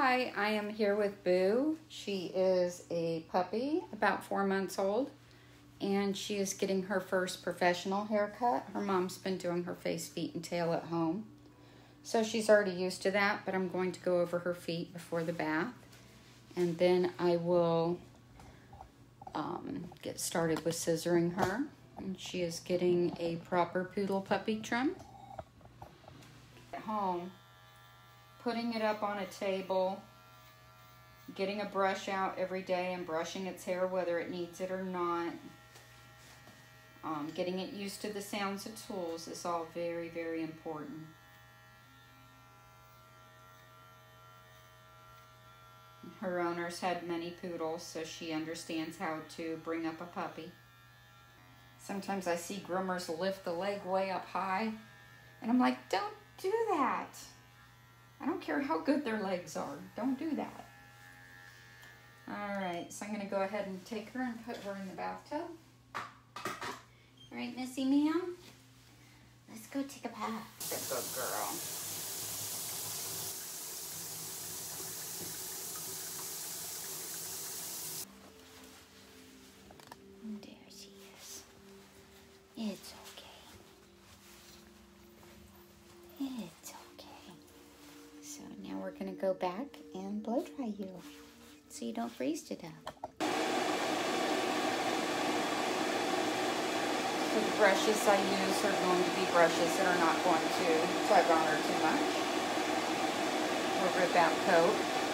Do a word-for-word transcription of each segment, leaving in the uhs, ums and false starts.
Hi, I am here with Boo. She is a puppy, about four months old, and she is getting her first professional haircut. Her mom's been doing her face, feet, and tail at home. So she's already used to that, but I'm going to go over her feet before the bath. And then I will um, get started with scissoring her. And she is getting a proper poodle puppy trim. At home, putting it up on a table, getting a brush out every day and brushing its hair whether it needs it or not, um, getting it used to the sounds of tools is all very, very important. Her owner's had many poodles, so she understands how to bring up a puppy. Sometimes I see groomers lift the leg way up high, and I'm like, don't do that. I don't care how good their legs are. Don't do that. All right, so I'm going to go ahead and take her and put her in the bathtub. All right, Missy ma'am, let's go take a bath. Good girl. There she is. It's okay. It's okay. So now we're going to go back and blow dry you so you don't freeze to death. So the brushes I use are going to be brushes that are not going to tug on her too much or rip out coat.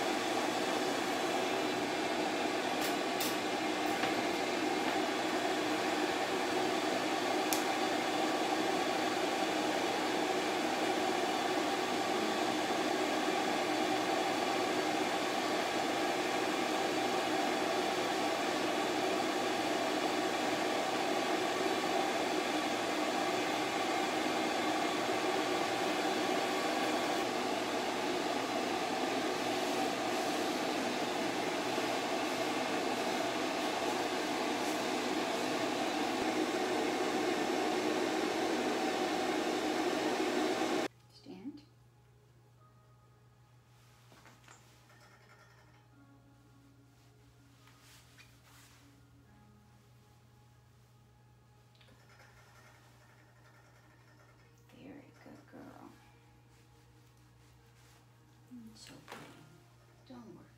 It's okay. Don't worry.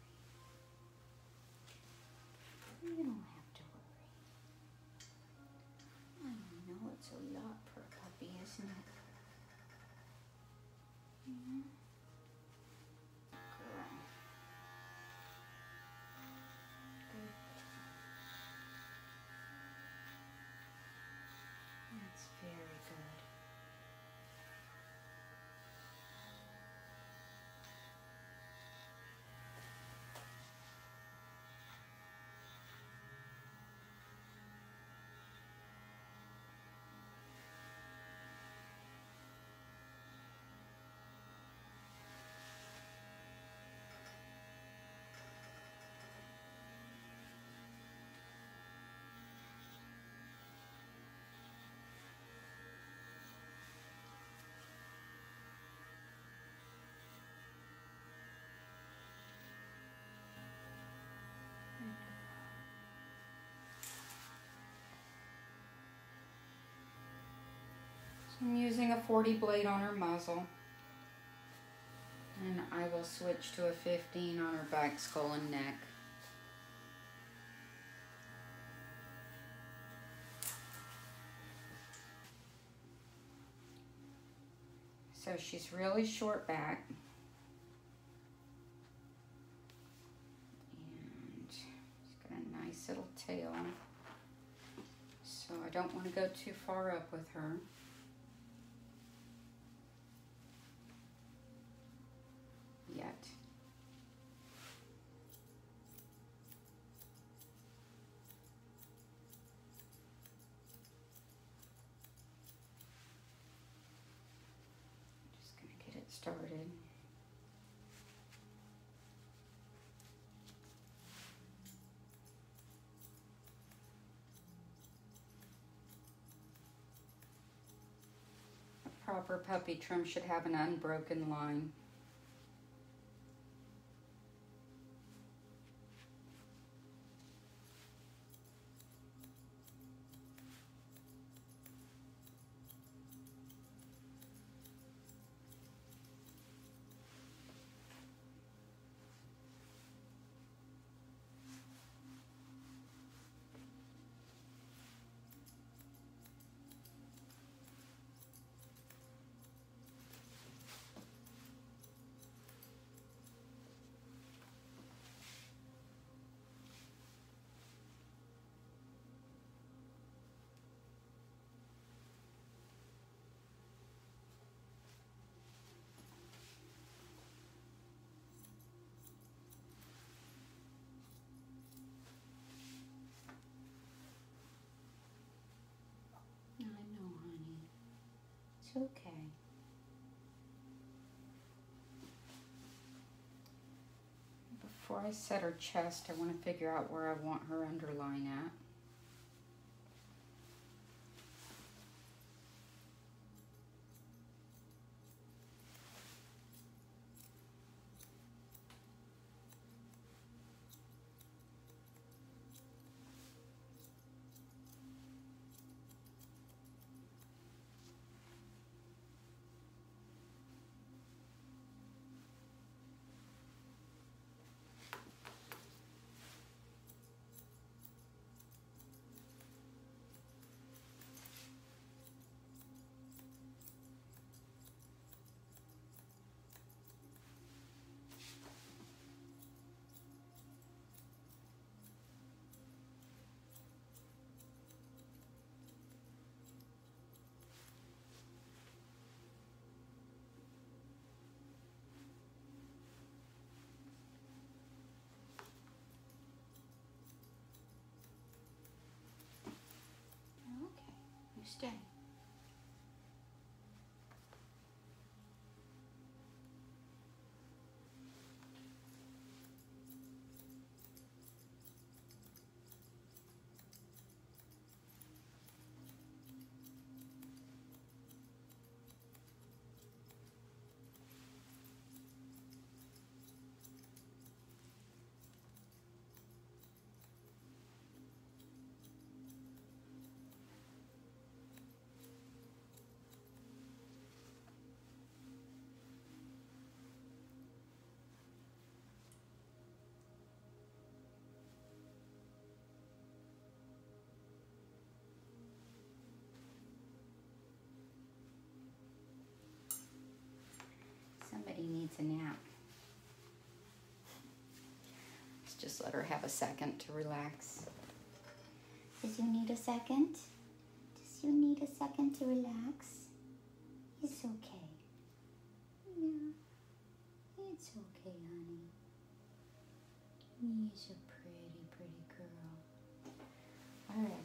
You don't have to worry. I know it's a lot for a puppy, isn't it? Mm-hmm. Girl. Good. That's very good. I'm using a forty blade on her muzzle, and I will switch to a fifteen on her back, skull, and neck. So she's really short back, and she's got a nice little tail, so I don't want to go too far up with her. Yet. Just gonna get it started. A proper puppy trim should have an unbroken line. It's okay. Before I set her chest, I want to figure out where I want her underline at. Okay, you stay. Somebody needs a nap. Let's just let her have a second to relax. Does you need a second? Does you need a second to relax? It's okay. Yeah, it's okay, honey. You're a pretty, pretty girl. All right.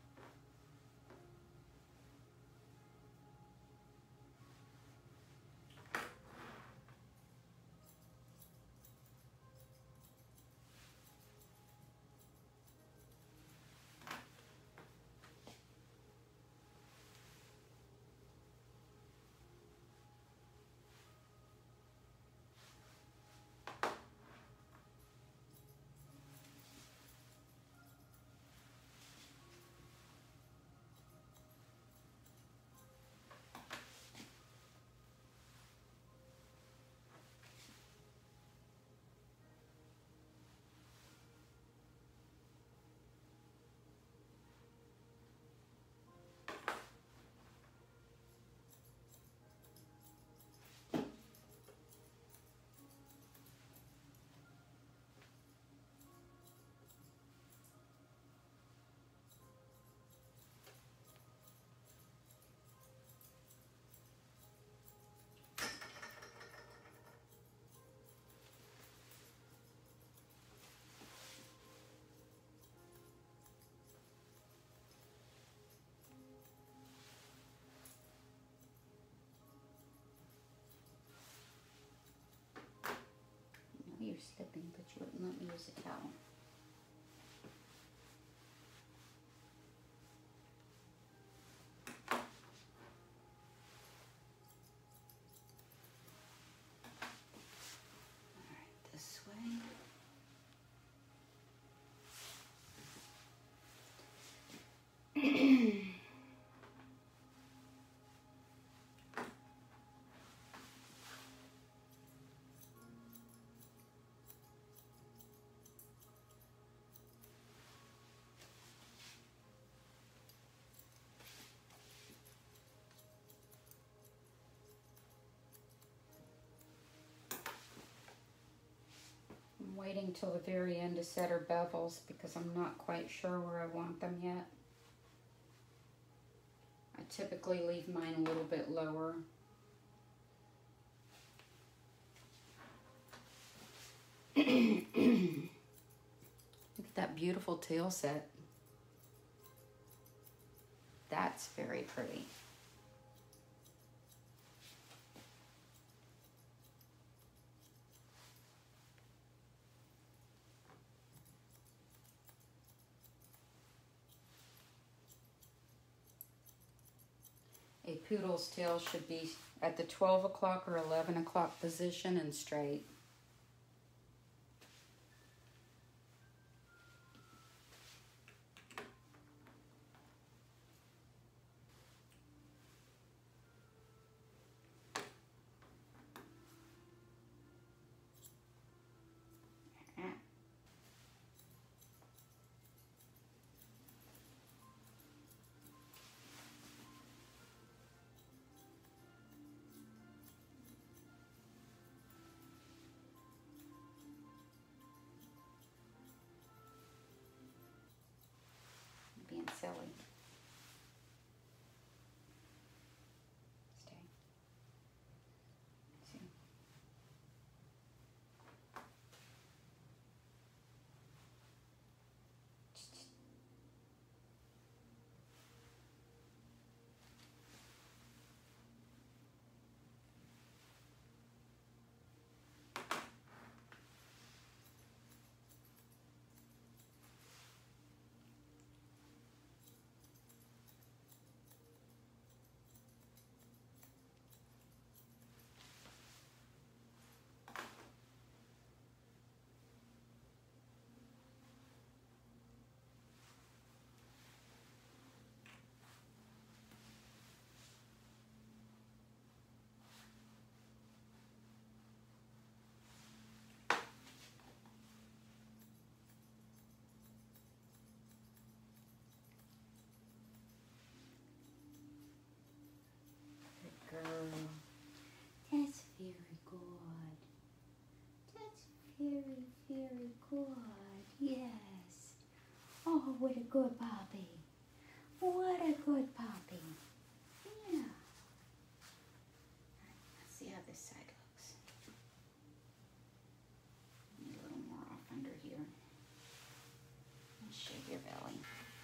You're slipping, but you wouldn't let me use a towel. All right, this way. I'm waiting till the very end to set her bevels because I'm not quite sure where I want them yet. I typically leave mine a little bit lower. Look at that beautiful tail set. That's very pretty. A poodle's tail should be at the twelve o'clock or eleven o'clock position and straight. Being silly. Stay. See. Good girl. That's very good. That's very, very good. Yes. Oh, what a good puppy. What a good puppy. Yeah. Let's see how this side looks. Need a little more off under here. And shave your belly.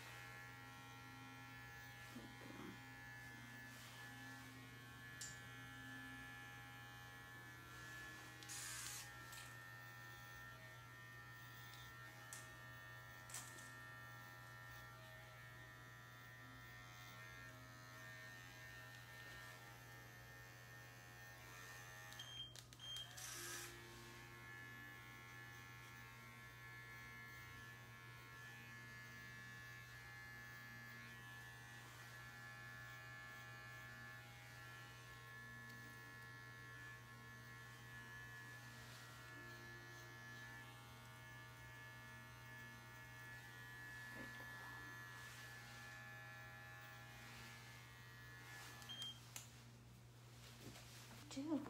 Do. Those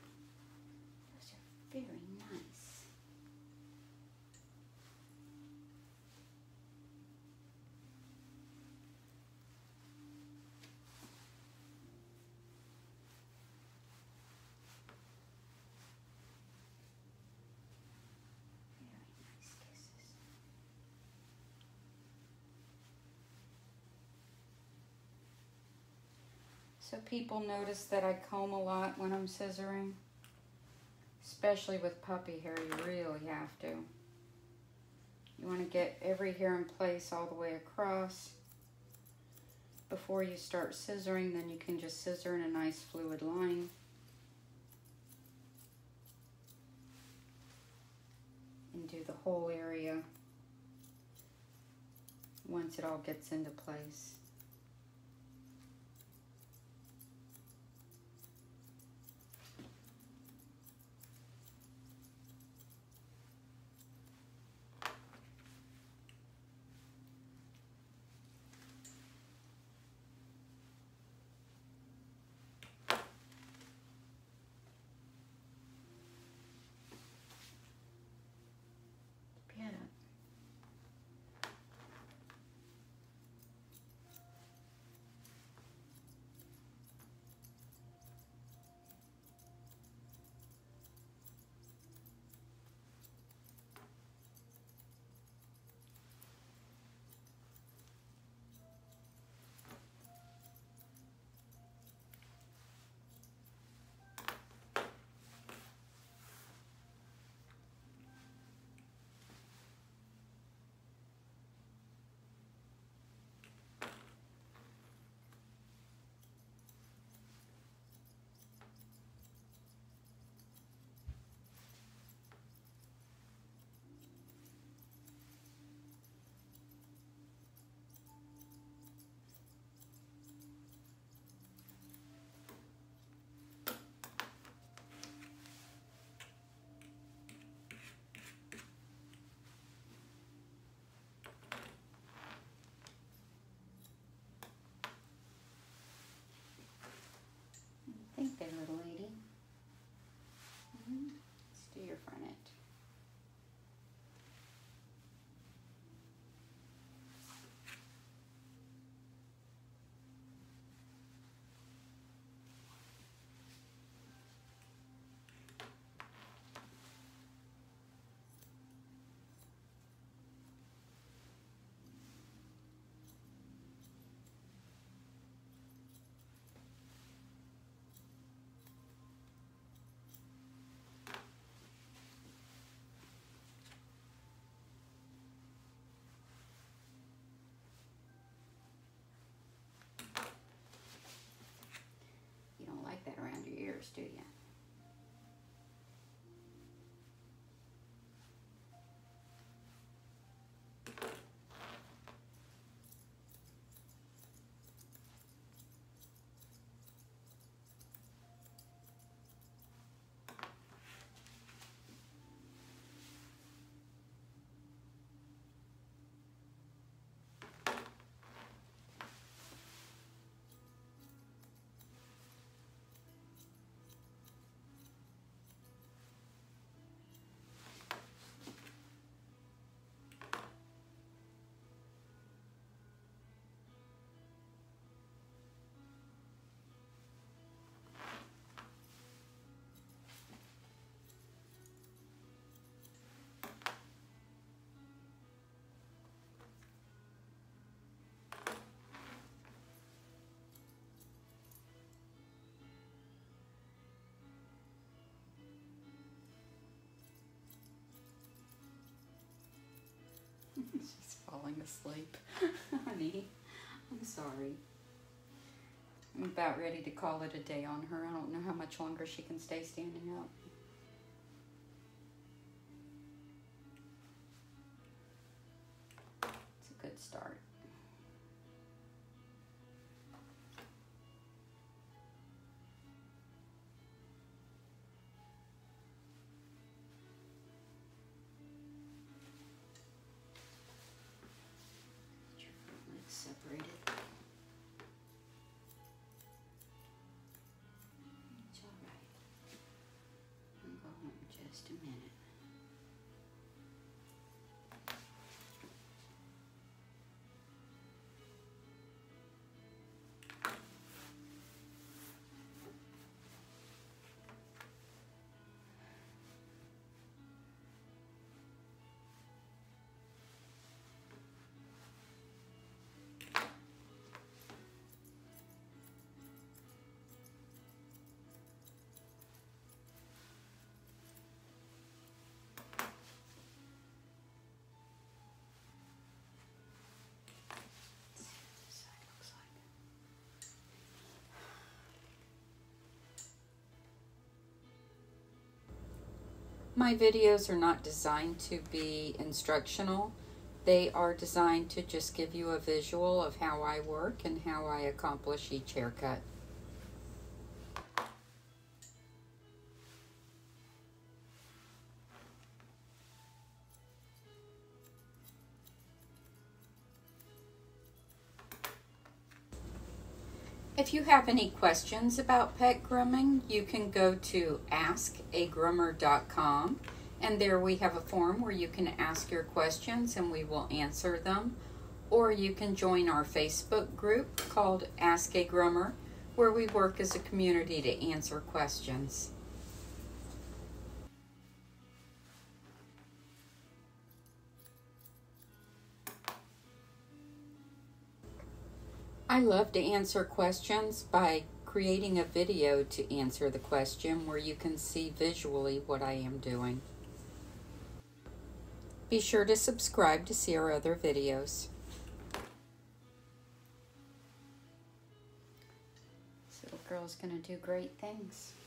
are very nice. Very nice kisses. So people notice that I comb a lot when I'm scissoring, especially with puppy hair. You really have to. You want to get every hair in place all the way across before you start scissoring. Then you can just scissor in a nice fluid line. And do the whole area once it all gets into place. She's falling asleep. Honey, I'm sorry. I'm about ready to call it a day on her. I don't know how much longer she can stay standing up. It's a good start. Separated. It's all right. I'll go home in just a minute. My videos are not designed to be instructional. They are designed to just give you a visual of how I work and how I accomplish each haircut. If you have any questions about pet grooming, you can go to ask a groomer dot com, and there we have a form where you can ask your questions and we will answer them. Or you can join our Facebook group called Ask a Groomer, where we work as a community to answer questions. I love to answer questions by creating a video to answer the question where you can see visually what I am doing. Be sure to subscribe to see our other videos. This little girl's gonna do great things.